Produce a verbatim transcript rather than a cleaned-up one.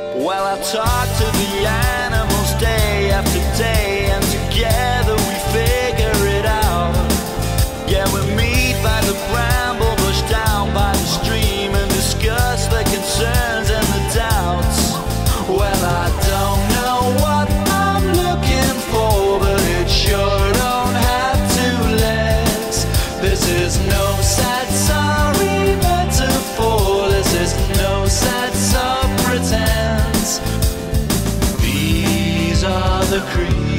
Well, I talk to the animals day after day, and together we figure it out. Yeah, we meet by the bramble bush down by the stream and discuss the concerns and the doubts. Well, I don't know what I'm looking for, but it sure don't have two legs. This is no sad sorry metaphor. This is no sad sob pretense. These are the creatures